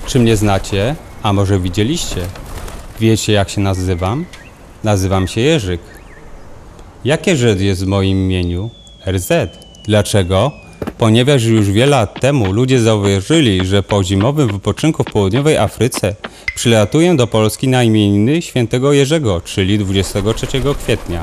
Czy mnie znacie? A może widzieliście? Wiecie, jak się nazywam? Nazywam się Jerzyk. Jakie Z jest w moim imieniu? RZ. Dlaczego? Ponieważ już wiele lat temu ludzie zauważyli, że po zimowym wypoczynku w południowej Afryce przylatuję do Polski na imieniny świętego Jerzego, czyli 23 kwietnia.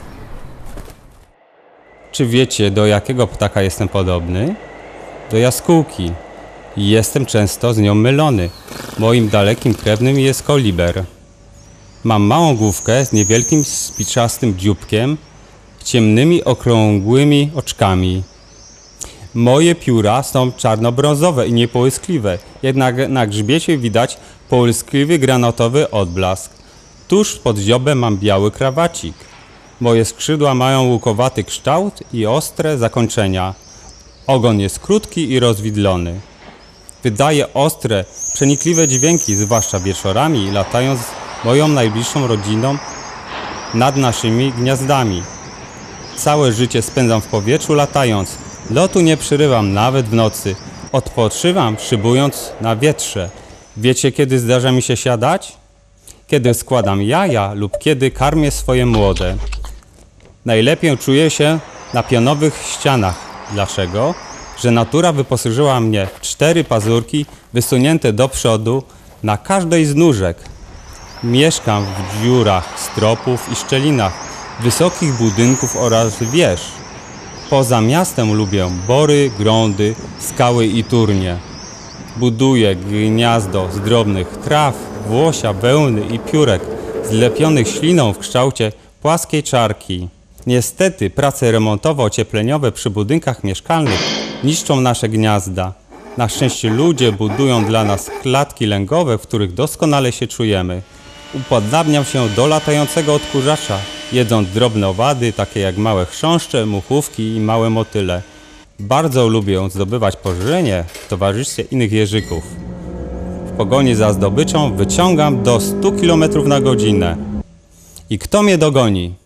Czy wiecie, do jakiego ptaka jestem podobny? Do jaskółki. I jestem często z nią mylony. Moim dalekim krewnym jest koliber. Mam małą główkę z niewielkim spiczastym dzióbkiem, ciemnymi, okrągłymi oczkami. Moje pióra są czarno-brązowe i niepołyskliwe, jednak na grzbiecie widać połyskliwy granatowy odblask. Tuż pod dziobem mam biały krawacik. Moje skrzydła mają łukowaty kształt i ostre zakończenia. Ogon jest krótki i rozwidlony. Wydaje ostre, przenikliwe dźwięki, zwłaszcza wieczorami, latając z moją najbliższą rodziną nad naszymi gniazdami. Całe życie spędzam w powietrzu latając. Lotu nie przerywam nawet w nocy. Odpoczywam, szybując na wietrze. Wiecie, kiedy zdarza mi się siadać? Kiedy składam jaja lub kiedy karmię swoje młode. Najlepiej czuję się na pionowych ścianach. Dlaczego? Że natura wyposażyła mnie w 4 pazurki wysunięte do przodu na każdej z nóżek. Mieszkam w dziurach, stropów i szczelinach, wysokich budynków oraz wież. Poza miastem lubię bory, grądy, skały i turnie. Buduję gniazdo z drobnych traw, włosia, wełny i piórek zlepionych śliną w kształcie płaskiej czarki. Niestety prace remontowo-ociepleniowe przy budynkach mieszkalnych niszczą nasze gniazda. Na szczęście ludzie budują dla nas klatki lęgowe, w których doskonale się czujemy. Upodabniam się do latającego odkurzacza, jedząc drobne owady, takie jak małe chrząszcze, muchówki i małe motyle. Bardzo lubię zdobywać pożywienie w towarzystwie innych jeżyków. W pogoni za zdobyczą wyciągam do 100 km na godzinę. I kto mnie dogoni?